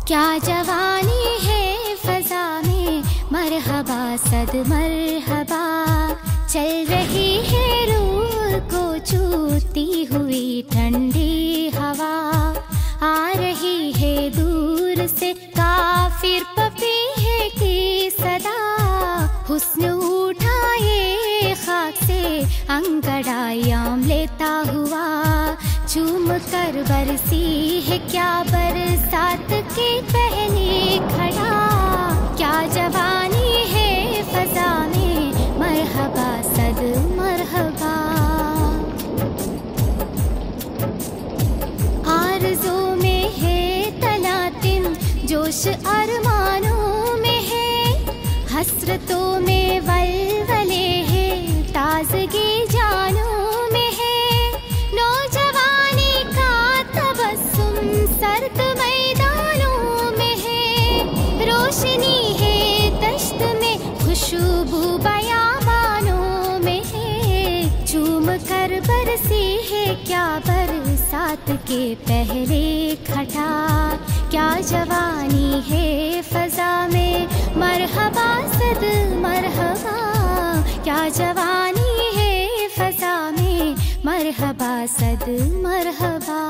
क्या जवानी है फजा में, मरहबा सद मरहबा। चल रही है रूह को छूती हुई ठंडी हवा, आ रही है दूर से काफिर पपीहे की सदा। हुस्न उठाए खाक से अंगड़ायाम लेता हुआ, चूम कर बरसी है क्या बरसात की पहली खड़ा। क्या जवानी है फजा में, मरहबा सद मरहबा। आरज़ू में है तलातिम, जोश अरमानों में है, हसरतों में वलवले है, ताज़गी जानों में है। नौजवानी का तबस्सुम सर्द मैदानों में है, रोशनी है दश्त में, खुशबू बयाबानों में है। चूम कर बरसी है क्या बरसात के पहले खटा। क्या जवानी है फजा में, मरहबा सद मरहबा। क्या जवानी है फजा में, मरहबा सद मरहबा।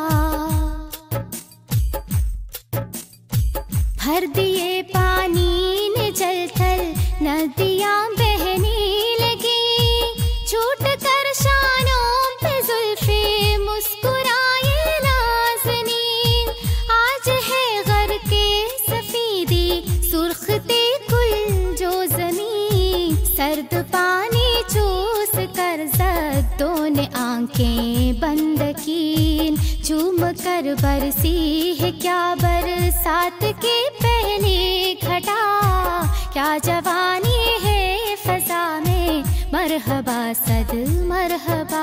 भर दिए पानी ने जल थल, नदियाँ बहने लगी। छूट कर शानों पे जुल्फे मुस्कुराए नाज़नीन। आज है गर के सफीदी सुर्खते कुल जो ज़मीन। सर्द पानी चूस कर ज़द्दों ने आंखें बंद कीं। झूम कर बरसी है क्या बरसात की पहली घटा। क्या जवानी है फजा में, मरहबा सद मरहबा।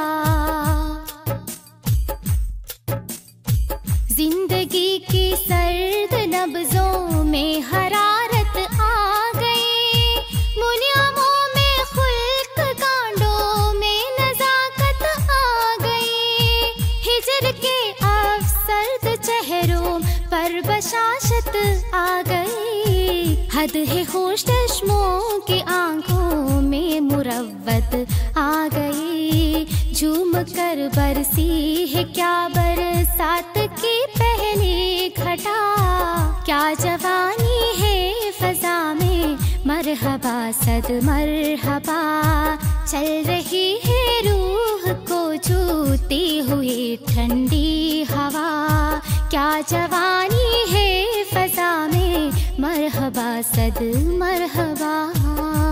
जिंदगी की सर्द नब्जों में हरारत आ गई। मुनियामों में खुल्क, कांडों में नजाकत आ गई। हिजर के अफसर्द चेहरों पर बशाशत आ गई। हद है होश चश्मों की आंखों में मुरव्वत आ गई। झूम कर बरसी है क्या बरसात की पहली घटा। क्या जवानी है फजा में, मरहबा सद मरहबा। चल रही है रूह को छूती हुई ठंडी हवा। क्या जवानी है फजा में, मरहबा सद मरहबा।